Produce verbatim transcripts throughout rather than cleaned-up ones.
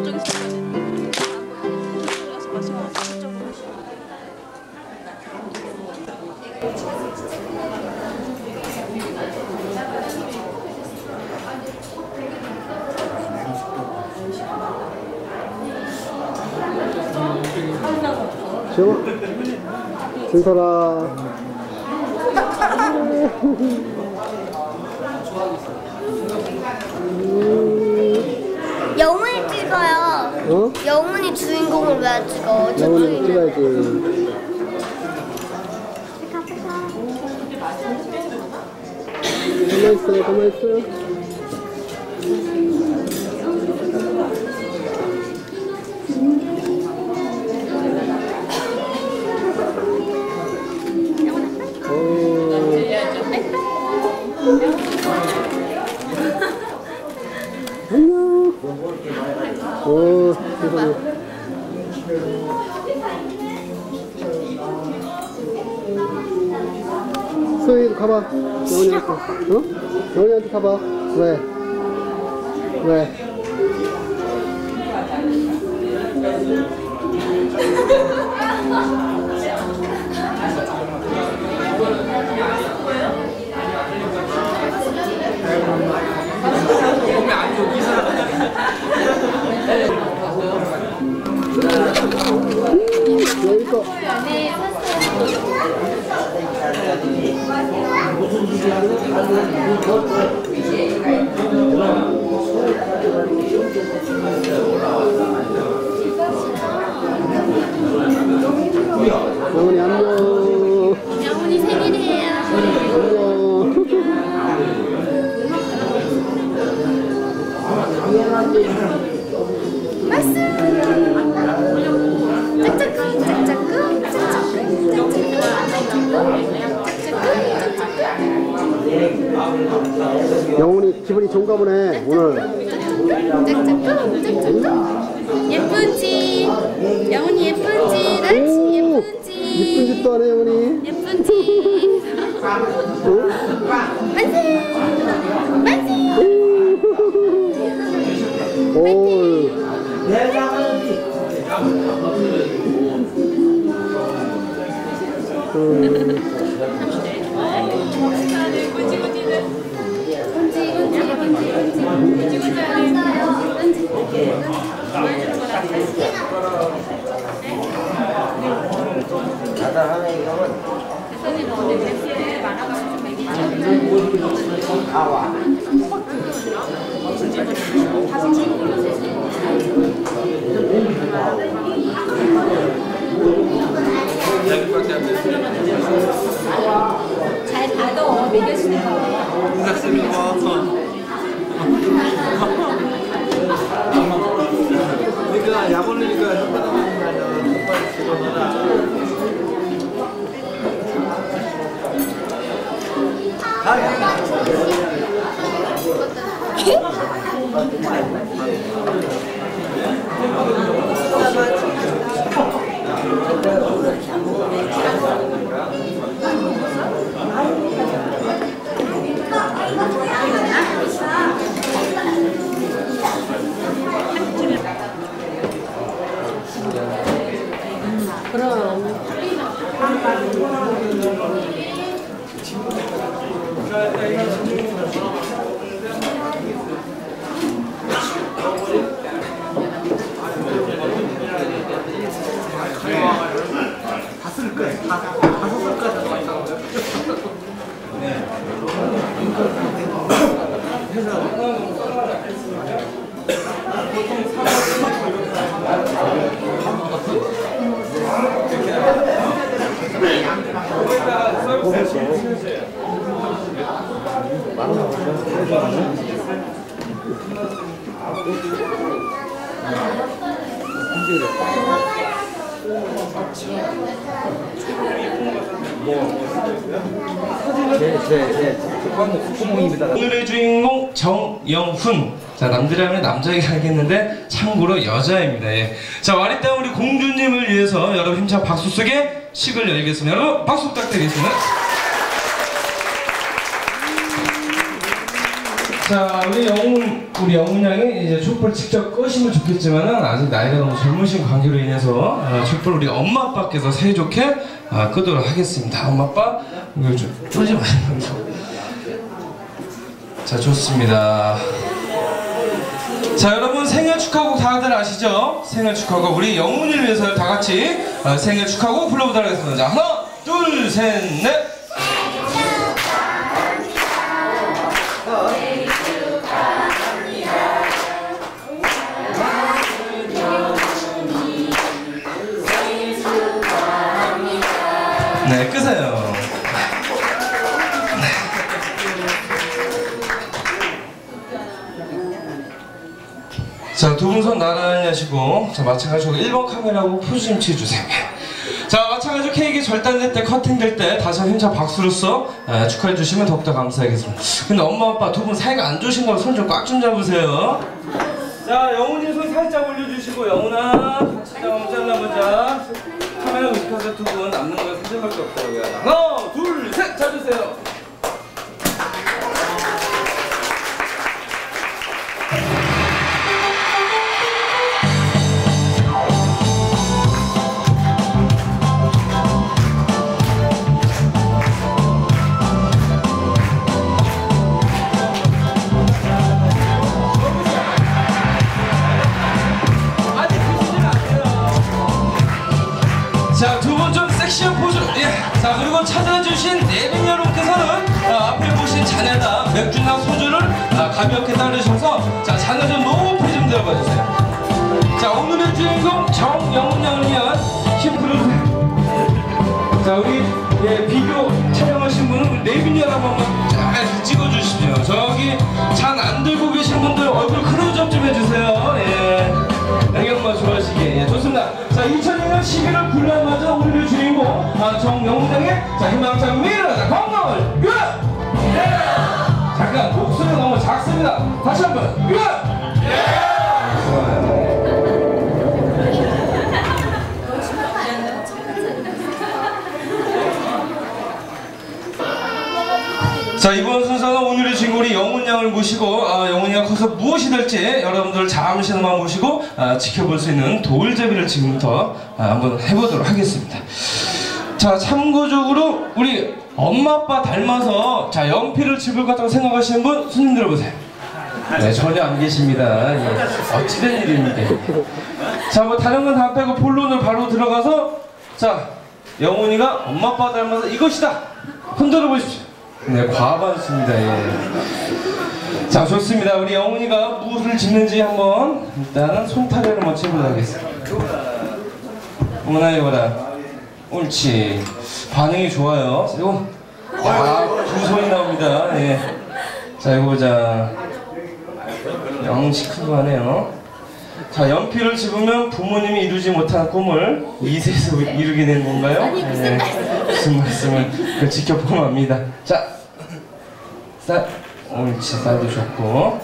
지영아, 진설아. 영훈이 찍어요. 어? 영훈이 주인공을 왜 안 찍어? 영훈이 찍어야지. 가만 있어, 가만 있어. 안녕. 오, 세상에. 소희도 가봐. 영훈이한테. 어? 영훈이한테 가봐. 왜? 왜? 여기서 영훈이 안녕. 영훈이 생일이에요. 안녕. 말씀. 짝짝꿍 짝짝꿍 짝짝꿍 짝짝꿍. 영훈이 기분이 좋은가 보네 오늘. 짝짝꿍 짝짝꿍. 예쁜지 영훈이 예쁜지 날씨 예쁜지 예쁜 짓도 하네 영훈이. 예쁜지. 어? 만세 만세. 오. 잘 받아 먹여주는 거. 부탁드립니다. 그러니까 약올리니까 혓바닥 똑바로 집어넣어라. 오늘의 주인공 정영훈. 자, 남들이 하면 남자이긴 하겠는데 참고로 여자입니다. 예. 자, 와리땅 우리 공주님을 위해서 여러분 힘찬 박수 속에 식을 열겠습니다. 여러분 박수 부탁드리겠습니다. 자, 우리 영훈, 우리 영훈 양이 이제 촛불 직접 끄시면 좋겠지만은 아직 나이가 너무 젊으신 관계로 인해서 어, 촛불 우리 엄마 아빠께서 사이좋게 어, 끄도록 하겠습니다. 엄마 아빠 이거 좀 쫄지 마시면서. 자, 좋습니다. 자, 여러분 생일 축하곡 다들 아시죠? 생일 축하곡 우리 영훈이를 위해서 다 같이 어, 생일 축하곡 불러보도록 하겠습니다. 자, 하나, 둘, 셋, 넷. 네, 끄세요. 자, 두 분 손 나란히 하시고, 자, 마찬가지로 일 번 카메라하고 포즈 좀 취해주세요. 자, 마찬가지로 케이크 절단될 때, 커팅될 때 다시 한번 힘찬 박수로서 에, 축하해주시면 더욱더 감사하겠습니다. 근데 엄마, 아빠 두 분 사이가 안 좋으신 거로 손 좀 꽉 좀 잡으세요. 자, 영훈이 손 살짝 올려주시고, 영훈아, 같이 한번 잘라보자. 카메라 의식해서 두 분 남는 거 사진밖에 없다고요. 하나, 둘, 셋! 잡으세요. 자, 두 분 좀 섹시한 포즈. 예. 자, 그리고 찾아주신 내빈 여러분께서는 아, 앞에 보신 자네다 맥주나 소주를 아, 가볍게 따르셔서 자, 자네 좀 높이 좀 들어봐 주세요. 자, 오늘의 주인공 정영훈 양을 위한 힘들어주세요. 자, 우리 예, 비디오 촬영하신 분은 내빈 여러분만 잘 찍어주십시오. 저기 잔 안 들고 계신 분들 얼굴 클로즈업 좀 해주세요. 예. 애경만 좋아하시게. 예, 좋습니다. 자, 이천이 년 십일월 굴날 맞아 오늘의 주인공 아, 정영훈 양의 자, 희망찬 미래 자, 건강을 유! 예! 잠깐 목소리가 너무 작습니다. 다시 한번 유! 예! 좋아요. 자, 이번 순서는 오늘의 주인공 우리 영훈 양을 모시고 아, 영훈이가 커서 무엇이 될지 여러분들 잠시만 모시고 아, 지켜볼 수 있는 돌제비를 지금부터 아, 한번 해보도록 하겠습니다. 자, 참고적으로 우리 엄마 아빠 닮아서 자, 연필을 집을 것 같다고 생각하시는 분 손님 들어보세요. 네, 전혀 안 계십니다. 예, 어찌된 일입니까? 자, 뭐 다른 건 다 빼고 본론으로 바로 들어가서 자, 영훈이가 엄마 아빠 닮아서 이것이다 흔들어 보십시오. 네, 과반수입니다. 예. 자, 좋습니다. 우리 영훈이가 무엇을 짓는지 한번 일단은 손타래를 먼저 해보도록 하겠습니다. 어머나 이거라. 옳지. 반응이 좋아요. 이거 와, 두 손이 나옵니다. 예. 자, 이거 보자. 영시 크고 하네요. 자, 연필을 집으면 부모님이 이루지 못한 꿈을 이세에서 이루게 된 건가요? 네, 무슨 말씀을 그 지켜보면 압니다. 자, 쌀, 옳지, 쌀도 좋고.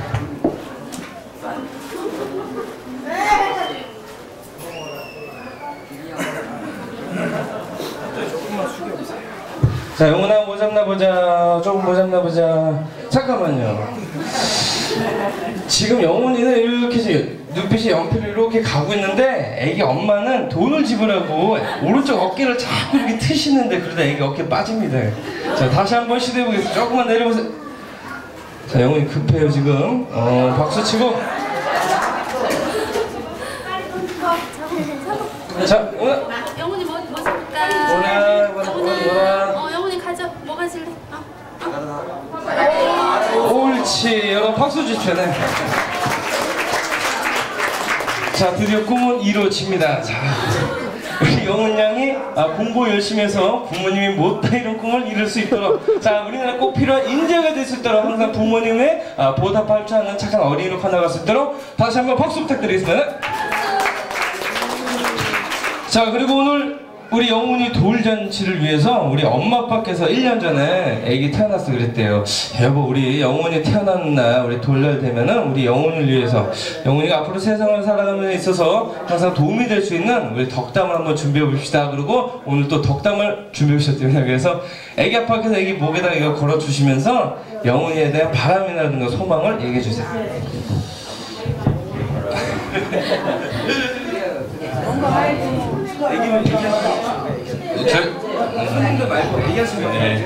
자, 영훈아 뭐 잡나 보자. 조금 뭐 잡나 보자. 잠깐만요. 지금 영훈이는 이렇게 눈빛이 연필을 이렇게 가고 있는데 애기 엄마는 돈을 지불하고 오른쪽 어깨를 자꾸 이렇게 트시는데 그러다 애기 어깨 빠집니다. 자, 다시 한번 시도해보겠습니다. 조금만 내려보세요. 자, 영훈이 급해요 지금. 어, 박수 치고. 자, 영훈아. 영훈이 뭐, 뭐 살까? 뭐라, 뭐라, 뭐라. 어, 영훈이 가져. 뭐 가질래? 어? 어? 옳지. 여러분 박수 주십시오. 네. 자, 드디어 꿈은 이루어집니다. 자, 우리 영훈 양이 아, 공부 열심히 해서 부모님이 못다 이룬 꿈을 이룰 수 있도록 자, 우리나라 꼭 필요한 인재가 될 수 있도록 항상 부모님의 아, 보답할 줄 아는 착한 어린이로 커나갈 수 있도록 다시 한번 박수 부탁드리겠습니다. 자, 그리고 오늘 우리 영훈이 돌잔치를 위해서 우리 엄마 아빠께서 일 년 전에 애기 태어났어 그랬대요. 여보, 우리 영훈이 태어난 날 우리 돌날 되면은 우리 영훈을 위해서 영훈이가 앞으로 세상을 살아가는 데 있어서 항상 도움이 될 수 있는 우리 덕담을 한번 준비해 봅시다. 그리고 오늘 또 덕담을 준비해 주셨대요. 그래서 애기 아빠께서 애기 목에다가 이거 걸어 주시면서 영훈이에 대한 바람이라든가 소망을 얘기해 주세요. 얘기만 얘기하세요. 저 음, 말고 얘기하시면 네.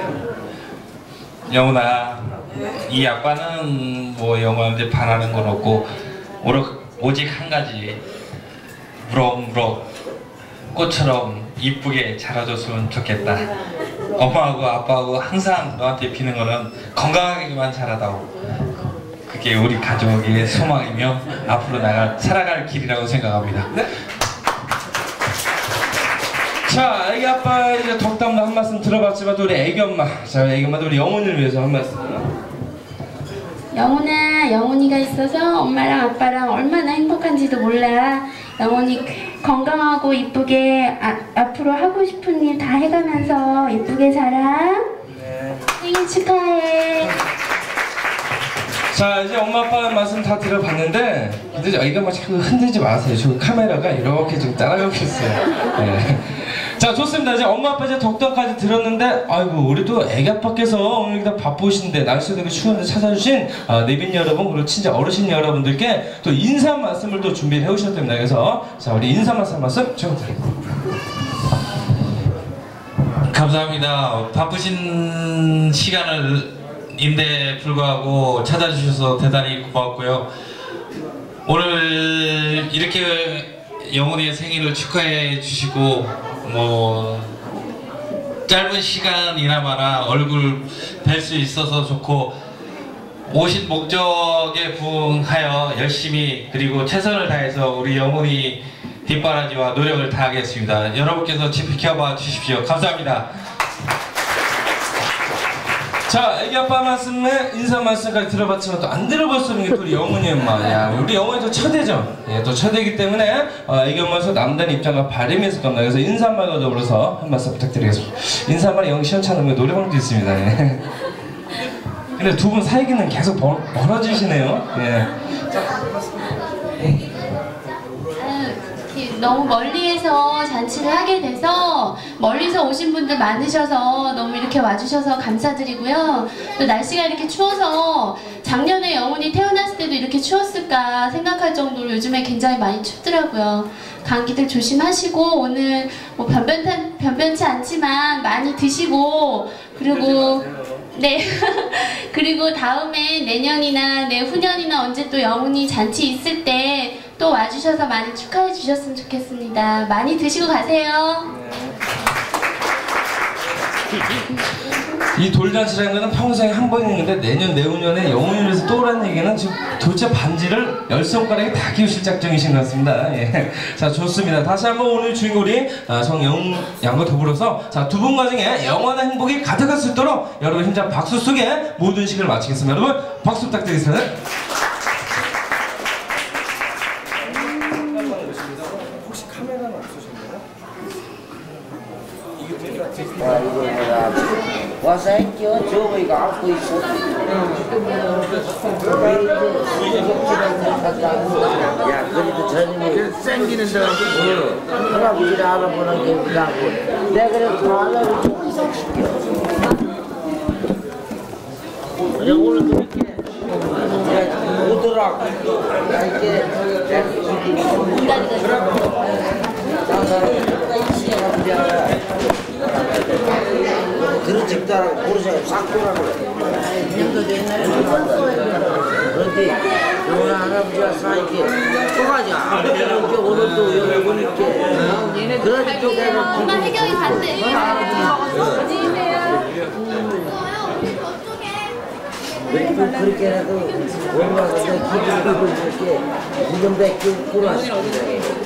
영훈아, 이 아빠는 뭐 영훈한테 바라는 건 없고 오직 한 가지, 무럭무럭 꽃처럼 이쁘게 자라줬으면 좋겠다. 엄마하고 아빠하고 항상 너한테 비는 거는 건강하게만 자라다오. 그게 우리 가족의 소망이며 앞으로 나갈 살아갈 길이라고 생각합니다. 네? 자, 애기 아빠 이제 덕담도 한 말씀 들어봤지만 또 우리 애기 엄마, 자 애기 엄마도 우리 영훈이를 위해서 한 말씀. 영훈아, 영훈이가 있어서 엄마랑 아빠랑 얼마나 행복한지도 몰라. 영훈이 건강하고 이쁘게 아, 앞으로 하고 싶은 일 다 해가면서 이쁘게 자라. 네. 생일 축하해. 자, 이제 엄마 아빠 말씀 다 들어봤는데 근데 애기 엄마 자꾸 흔들지 마세요. 저 카메라가 이렇게 지금 따라가고 있어요. 네. 자, 좋습니다. 이제 엄마 아빠 이제 덕담까지 들었는데 아이고 우리도 애기 아빠께서 오늘 다 바쁘신데 날씨도 되게 추운데 찾아주신 아, 내빈 여러분 그리고 진짜 어르신 여러분들께 또 인사 말씀을 또 준비해 오셔야 됩니다. 그래서 자, 우리 인사 말씀 한 말씀 좀 드릴게요. 감사합니다. 바쁘신 시간을 인데 불구하고 찾아주셔서 대단히 고맙고요. 오늘 이렇게 영훈이의 생일을 축하해 주시고 뭐 짧은 시간이나마나 얼굴 뵐 수 있어서 좋고 오신 목적에 부응하여 열심히 그리고 최선을 다해서 우리 영훈이 뒷바라지와 노력을 다하겠습니다. 여러분께서 지켜봐 주십시오. 감사합니다. 자, 애기 아빠 말씀에 인사 말씀까지 들어봤지만 또 안 들어볼 수 없는 게 또 우리 영훈이 엄마. 야, 우리 영훈이 또 첫애죠. 예, 또 첫애이기 때문에 어, 애기 엄마에서 남다른 입장과 바람이 있을 겁니다. 그래서 인사말과 더불어서 한 말씀 부탁드리겠습니다. 인사말이 영 시원찮은 노래방도 있습니다. 예. 근데 두 분 사이기는 계속 벌, 멀어지시네요. 예. 너무 멀리에서 잔치를 하게 돼서 멀리서 오신 분들 많으셔서 너무 이렇게 와주셔서 감사드리고요. 또 날씨가 이렇게 추워서 작년에 영훈이 태어났을 때도 이렇게 추웠을까 생각할 정도로 요즘에 굉장히 많이 춥더라고요. 감기들 조심하시고 오늘 뭐 변변한, 변변치 않지만 많이 드시고 그리고 네 그리고 다음에 내년이나 내후년이나 언제 또 영훈이 잔치 있을 때 또 와주셔서 많이 축하해 주셨으면 좋겠습니다. 많이 드시고 가세요. 이 돌잔치라는 거는 평생에 한 번 있는데 내년 내후년에 영훈이를 위해서 또 오라는 얘기는 지금 도대체 반지를 열 손가락에 다 끼우실 작정이신 것 같습니다. 예. 자, 좋습니다. 다시 한번 오늘 주인공이 아, 성영훈 양과 더불어서 자, 두 분 가정에 영원한 행복이 가득할 수 있도록 여러분 힘찬 박수 속에 모든 시간을 마치겠습니다. 여러분 박수 부탁드리겠습니다. 혹시 카메라는 없으신가요? 아, 이거 내가 와서 했죠. 저거이가 안고 있어. 야, 그래도 저녁에 생기는 데가 할아버지를 알아보는 게 없다고. 내가 그래도 할아버지 구속시켜. 그냥 오늘도 이렇게 오더라고. 이렇게 그런 집다라고 모르세요. 싹 돌아고 그런데 오늘 할아버지가 사이게 또 가자. 이렇게 오늘도 여기 오니까 그런 쪽에는 엄마 해경이 간대. 그렇게라도 올라가서 기분을 이렇게 무덤밖에 꾸러왔습니다.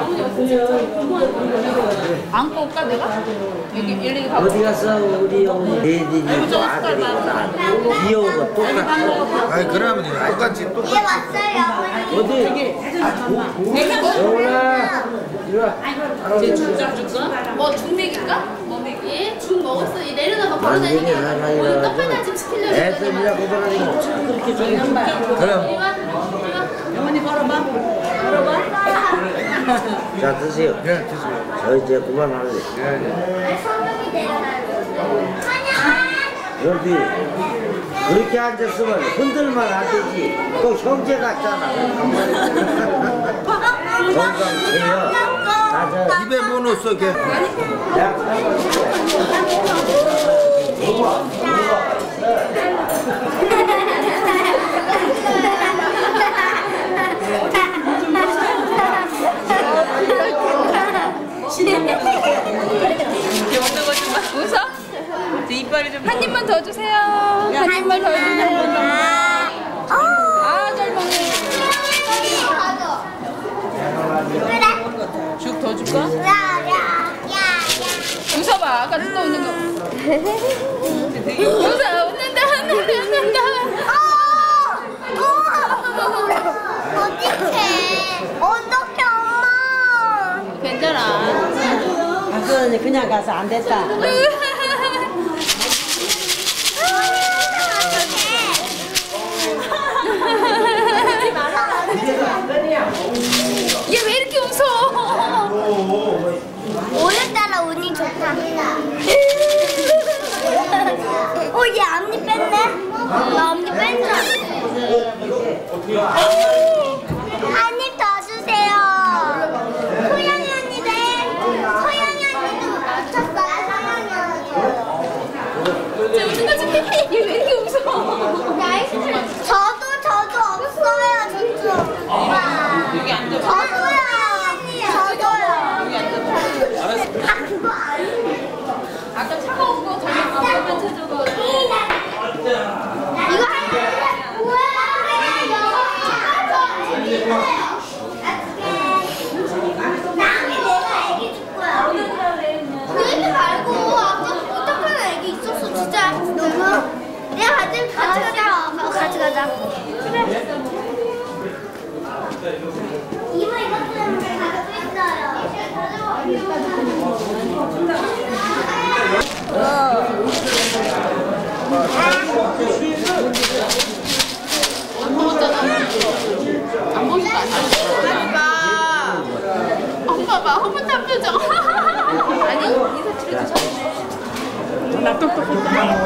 안고 올까 내가? 여기 일일이 가고 어디 가서 우리 애들이 아들이고 나 귀여운 거 똑같아. 아니 그러면 똑같이 똑같이 어디 영훈아, 이리 와. 쟤죽좀 줄까? 뭐 죽 먹일까? 뭐 먹이? 예, 죽 먹었어. 이 내려다가 바로 안 되게 다니게. 사랑이라 오늘 떡배달집 시키려고 애들이라고 그러니까 그렇게 저기 그럼 어머니 걸어봐. 걸어봐. 자 드세요. 네 드세요. 저 이제 그만할래. 그런데 그렇게 앉았으면 흔들만 안 되지. 또 형제 같잖아. 건강해요. 가자. 입에 뭐 넣었어, 걔? 야, 웃어? 저 이빨이 좀. 한 입만 더 주세요. 한 입만 더 주세요. 아, 잘 먹네. 죽 더 줄까? 웃어봐. 아까 또 웃는 거. 웃어. 웃는다. 웃는다. 웃는다. 어떡해. 어떡해, 엄마. 괜찮아. 아까 그냥 가서 안 됐다. 얘 왜 이렇게 웃어? 오늘따라 운이 좋다. 어, 얘 앞니 뺐네? 나 앞니 뺀다. 한 입 더 주세요. 소영이 언니도 해. 소영이 언니도 맞췄어요, 소영이 언니. 쟤 웃는 거 좀 해. 얘 왜 이렇게 웃어? 저도, 저도 없어요, 저도. 여기 앉아. 저도요. 저도요. 아, 그거 아니에요. 아까 차가운 거 저녁 밥만 쳐줘봐. 이거 하나 나는 내가 애기 줄 거야. 그러지 말고 아까 부탁하는 애기 있었어 진짜. 누구? 내가 같이 같이 가자. 어, 같이 가자. 그래. 이모 이것 때문에 가지고 있어요. 안 보니까 안 돼. 엄마 봐. 허문한 표정. 아니, 이거 들어줘. 나 똑똑똑똑.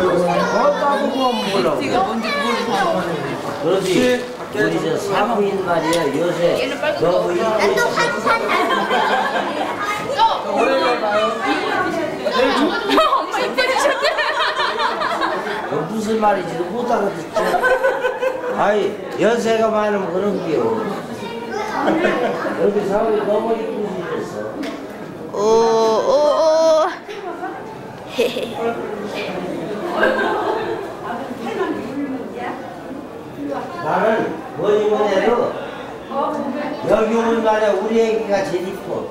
이거 뭔지 모르겠어. 그러지. 우리 저 사부인 말이야 요새 너무 이쁘. 나또 환산 엄마 이빨 주셨대. 너 무슨 말인지도 못 알아듣지. 아이 연세가 많으면 그런 게요. 여기 사부이 너무 이쁘시겠어. 오오오. 나는 뭐니 뭐래도 여기 오는 날에 우리 애기가 제일 이뻐.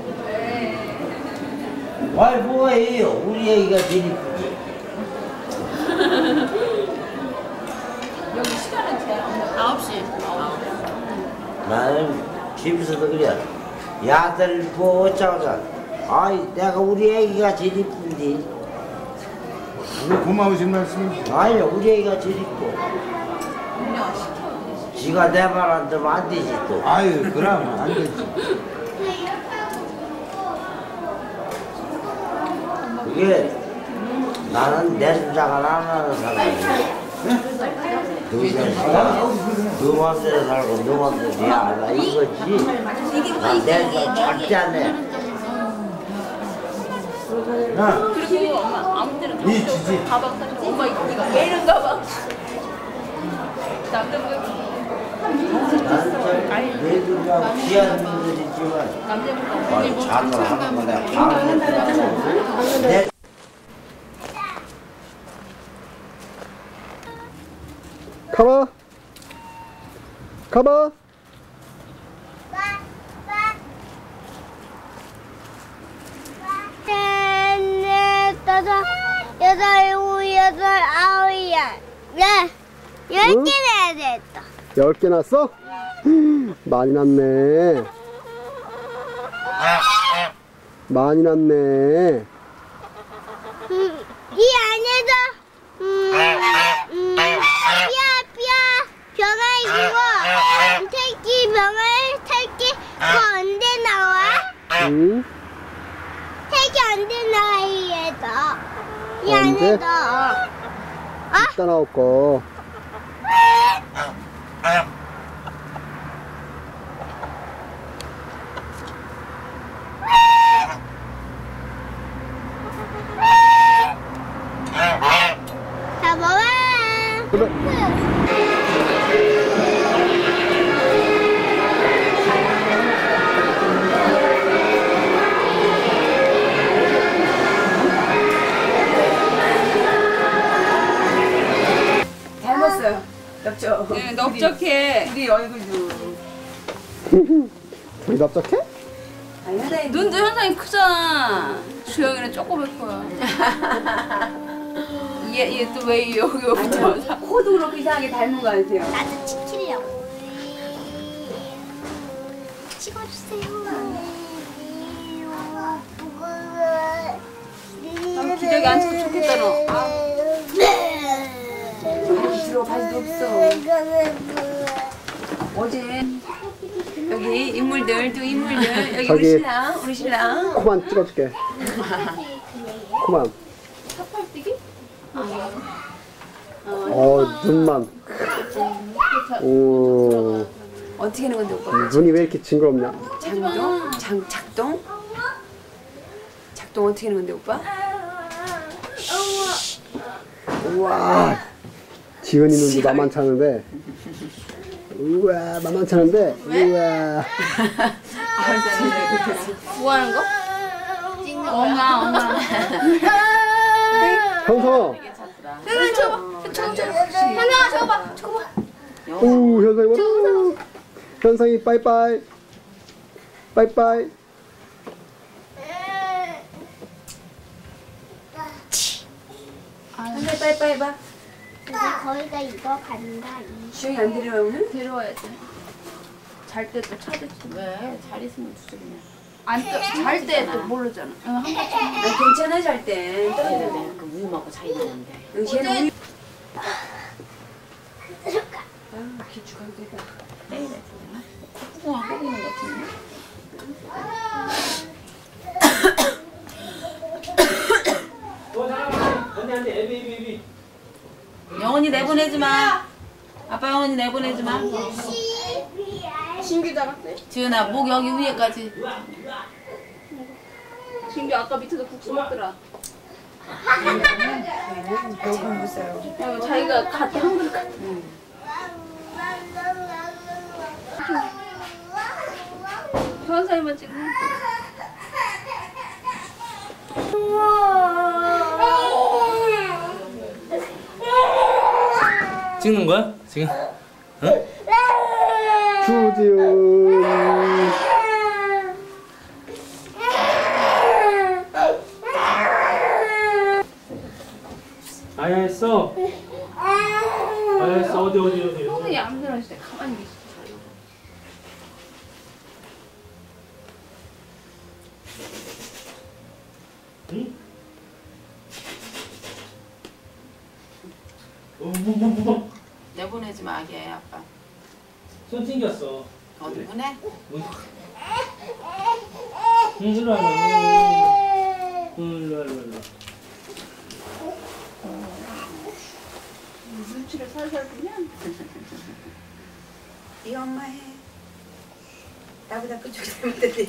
아이 뭐예요? 우리 애기가 제일 이쁘지. 여기 시간은 제한 아홉 시. 나는 집에서도 그래. 야들 뭐 어쩌자. 아이 내가 우리 애기가 제일 이쁜데. 왜 고마우신 말씀? 아니 우리 애기가 제일 이뻐. 지가 내 말 안 들으면 안 되지 또. 아유, 그럼 안 되지. 그게 나는 내 주장을 안 하는 사람이야. 너 너 맘대로 살고 너 맘대로 해야 나 이거지. 난내 주장 절대 안 해. 나 그리고 엄마 아무 때나 이 주지. 가방 사줘. 엄마 이거 왜 이런가 봐. 남자분 나는 내 주장 귀한 분들이지만 남자분 아이 자들 하는 거 내가 바로 내 가봐. 가봐. 셋, 넷, 다섯, 여덟, 일곱, 여덟, 아홉, 열. 네. 열 개 내야 됐다. 열 개 났어? 많이 났네. 많이 났네. 음, 이 안에서 음, 음, 뼈, 뼈, 병아 있고 새끼 병아 새끼 그거 언제 나와? 응? 새끼 언제 나와 이에서 이 언제? 안에서 이따 나올 거. 자 먹어. 그래. 닮았어요. 넓적. 네, 넓적해. 우리 얼굴도. 둘이 납작해? 눈도 현상이 크잖아. 주영이는 조그맣 거야. 얘 얘 또 왜 여기 여기부터? 코도 그렇게 이상하게 닮은 거 같아요. 나도 치키려고. 찍어주세요. 아, 기저귀 안 쳐도 좋겠다 너. 아. 바지 들어 바지도 없어. 어제 여기 인물들 두 인물들 여기 저기- 우리 신랑 우리 신랑. 코만 찍어줄게. 코만. 어, 눈만. 오, 어떻게 하는 건데 오빠? 눈이 왜 이렇게 징그럽냐? 장동? 장 작동? 작동 어떻게 하는 건데 오빠? 우와, 지은이 눈도 만만치 않은데. 우와, 만만치 않은데. 우와. 뭐 하는 거? 엄마, 엄마. 현성아. 현아, 저거, 저거, 현아, 저거 봐, 저거 봐. 오, 현성이 봐. 현성이 빠이빠이. 빠이빠이. 현재 빠이빠이 해봐. 이제 거기가 이거 간다. 주영이 안 데려와 오늘? 데려와야지. 잘 때 또 차대지. 왜? 잘 있으면 주지 그냥. 안잘 때 또 모르잖아. 응, 한 번쯤. 아, 괜찮아 잘 때. 그 우유 먹고 자 있는데. 응, 걔는 우리. 아, 기축한 게다. 콩콩 하고 있는 것 같은데. 영원히 내보내지 마. 아빠 영원히 내보내지 마. 신규 잡았어요? 지은아 목 여기 위에까지. 신규 아까 밑에서 국수 먹더라. 참 무서워. 어, 자기가 갔다 한 그릇 갔다. 현사이만 찍는. 찍는 거야? 지금? 응? 주지은. 아야 했어. 아야 했어. 어디 어디 어디. 형이 아무 데나 있을 때 가만히 있어. 응? 어, 뭐, 뭐, 뭐. 내보내지 마 아기야 아빠. 손 튕겼어. 어디 보내? 응, 일로 와, 일로 와. 응, 일로 와, 일로 와, 일로 와. 눈치를 살살 보면. 네 엄마 해. 나보다 그쪽 잘못했대.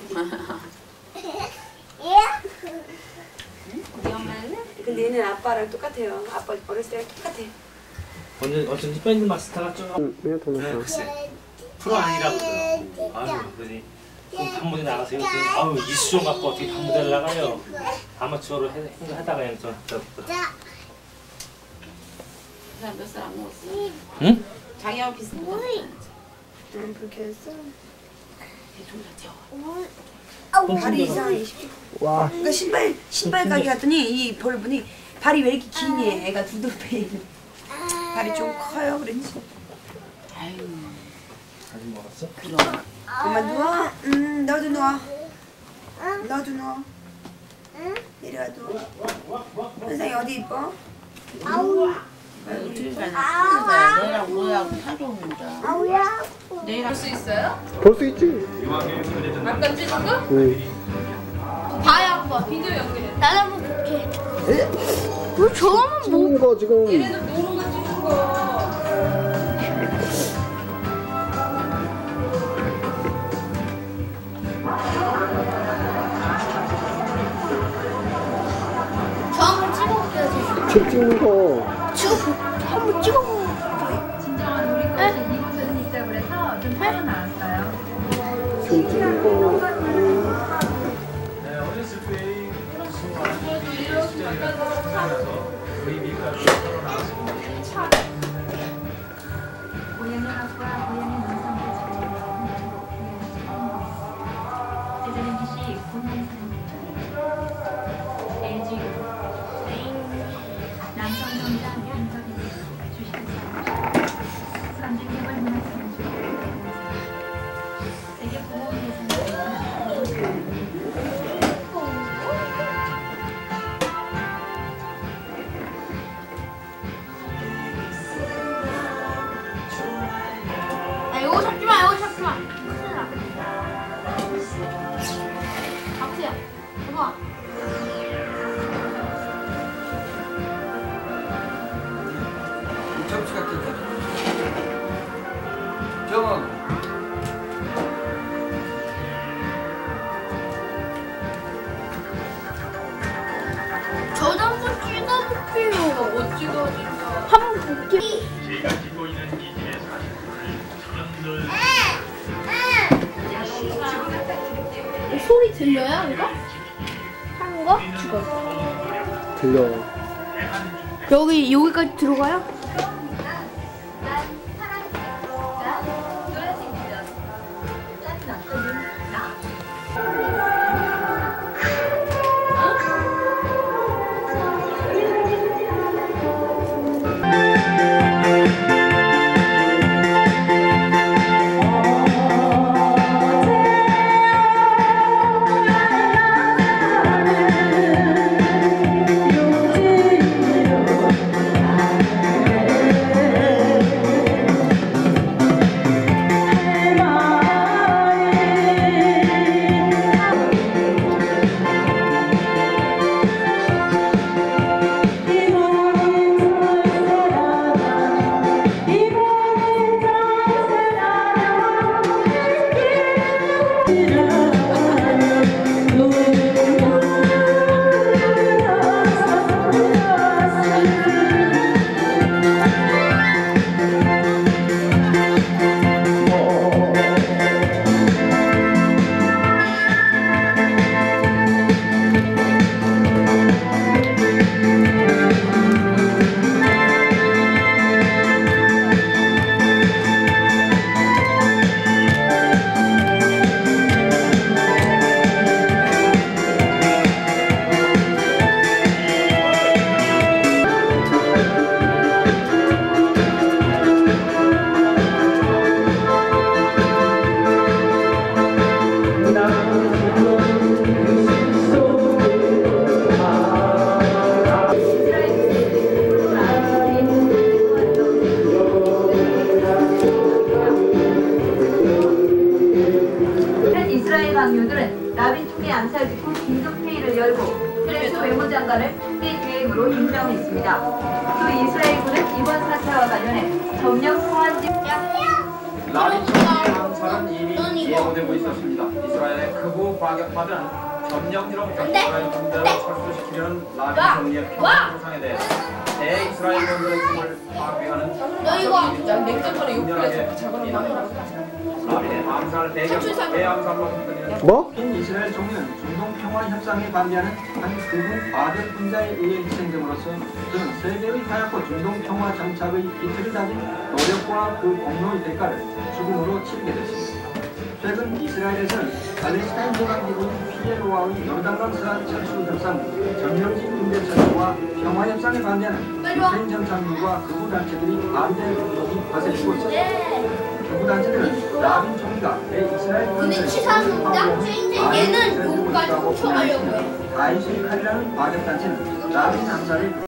네 엄마 해? 근데 얘는 아빠랑 똑같아요. 아빠 어렸을 때랑 똑같아. 언제 어쩐지 밴드 마스터가 좀 응, 그냥 더 넣자. 글쎄 프로 아니라고 그래요. 아유 그러니 그럼 단무대 나가세요. 그랬더니 아유 이수종 갖고 어떻게 단무대를 나가요? 아마추어로 해, 해, 하다가 그냥 좀 했다. 사람 몇 살 안 먹었어? 응? 자기하고 비슷한 거. 난 그렇게 했어. 발이 이상해. 와, 그러니까 신발 신발 가게 갔더니 이 벌분이 발이 왜 이렇게 기니? 애가 두들배. 발이 좀 커요, 그랬지. 아유. 아직 먹었어. 있어? 엄마 누워. 음, 너도 누워. 너도 누워. 내려와 누워. 현상이 어디 이뻐? 아우. 내가 뭐야 사줬는데. 아우야. 볼 수 있어요? 볼 수 있지. 아까 찍은 거? 응. 봐요 한번. 비디오 연결해. 나도 한번 볼게. 뭐 저거는 뭐? 찍는 거 지금. 얘네들 노는 거 찍은 거. 저 한번 찍어볼게요. 제가. 책 찍는 거. 찍어 한번 찍어볼게요. 진정한 우리 것이 이곳에는 있다고 그래서 좀 따로 나왔어요. 책 찍는 거. 네, 어렸을 때 수많은 시절이라는 생각에서 거의 미국까지 서로 나왔습니다. 고양이 학과 고양이 농산물 제자린 기시 고양이 엘지 남성농장 인터뷰 주식회사 삼중개발 문화산업 세계 보호회사 아 이거 잡지 마, 이거 잡지 마. 큰일 나. 박수야, 봐봐. 접시 같겠다. 정원. 저도 한번 찍어볼게요. 못 찍어, 한번 볼게요. 소리 들려요, 이거? 하는 거? 지금. 들려. 여기, 여기까지 들어가요? 암살 직후 긴급회의를 열고 트럼프 외무장관을 특별 대행으로 임명했습니다. 또 이스라엘군은 이번 사태와 관련해 점령 소환지 라빈 총리의 암살은 이미 예고되고 있었습니다. 이스라엘의 극우 파격받은 점령지로 이스라엘 군대를 철수시키려는 라빈 총리의 평화 구상에 대해 대이스라엘 군대의 힘을 파괴하는 냉장고에 욕구에서 작은 라빈의 암살 배경, 대암살로 흔들리는 뭐? 이스라엘 총리는 중동 평화 협상에 반대하는 한 극우 바들 분자에 의해 희생됨으로써 그는 세계의 하얗고 중동 평화 정착의 기틀을 다진 노력과 그 공로의 대가를 죽음으로 치르게 됐습니다. 최근 이스라엘에서는 팔레스타인 보강기구인 피엘오와의 요단강 서안 철수 협상, 점령지 군대 철수와 평화 협상에 반대하는 유엔 정상들과 극우 단체들이 반대 운동이 거세지고 있습니다. 극우 단체들은 라빈 총리가 대이스라엘 근데 치사한 놈이다? 얘는 욕까지 훔쳐가려고 해. 다이슈 칼이라는 과격 단체는 라빈 암살을